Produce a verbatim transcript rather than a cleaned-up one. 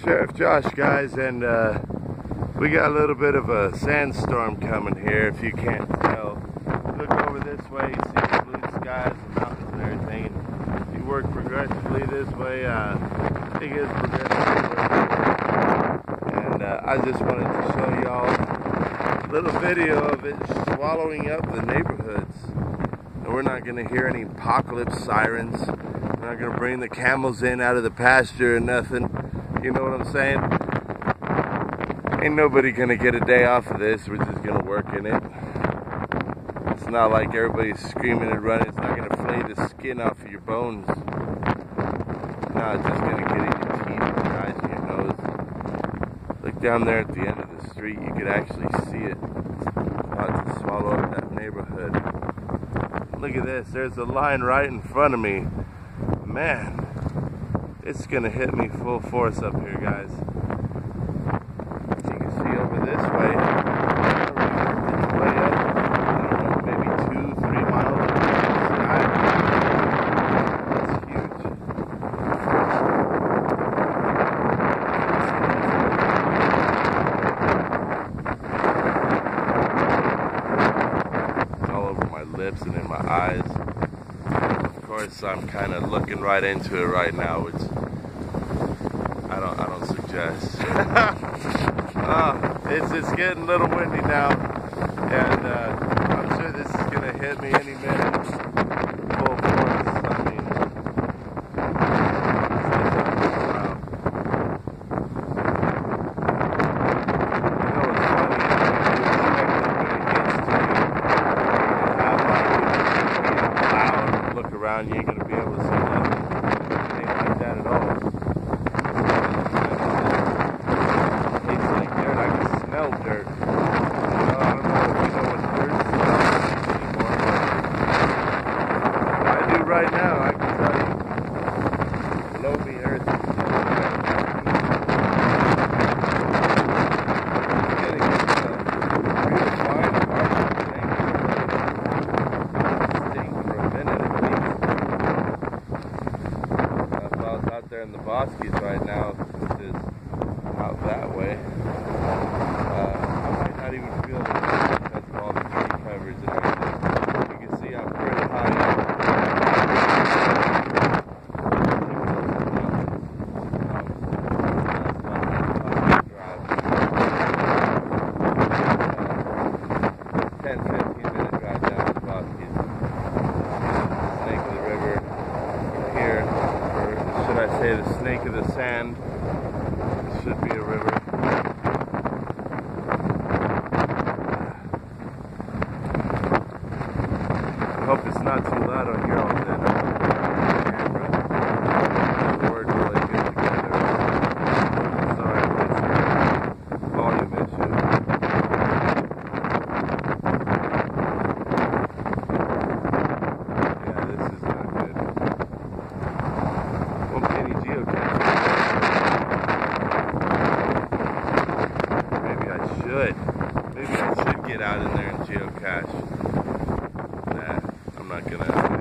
Sheriff Josh, guys, and uh, we got a little bit of a sandstorm coming here, if you can't tell. Look over this way, you see the blue skies, the mountains and everything. And if you work progressively this way, uh, I think it's progressively. And uh, I just wanted to show y'all a little video of it swallowing up the neighborhoods. And we're not going to hear any apocalypse sirens. We're not going to bring the camels in out of the pasture or nothing. You know what I'm saying? Ain't nobody gonna get a day off of this. We're just gonna work in it. It's not like everybody's screaming and running. It's not gonna flay the skin off of your bones. No, it's just gonna get in your teeth, your eyes, and your nose. Look down there at the end of the street. You could actually see it. It's about to swallow up that neighborhood. Look at this. There's a line right in front of me. Man. It's gonna hit me full force up here, guys. You can see over this way, it's way up, I don't know, maybe two, three miles up in the sky. That's huge. It's all over my lips and in my eyes. Of course, I'm kind of looking right into it right now, which I don't, I don't suggest. uh, it's, it's getting a little windy now, and uh, I'm sure this is gonna hit me any minute. Full force. I mean, wow. You know what's funny? When it gets to you, you have like, loud, look around, you ain't gonna be able to see nothing. It ain't like that at all. Dirt. Uh, I don't know if you know what dirt smells anymore, but I do right now. I can tell you, below me, earth is getting uh, real fine parts of things. Stink for a minute at least. Uh, if I was out there in the bosques right now, which is out that way. Not even feel the because of all the tree covers and everything. You can see I'm pretty high up. ten, fifteen minute drive down to the Bosques. Snake of the river from here, or should I say the snake of the sand. This should be a river. I hope it's not too loud on your own then. The word really good together. Sorry if it's a volume issue. Yeah, this is not good. Won't be any geocaching. Maybe I should. Maybe I should get out in there and geocache. I'm not gonna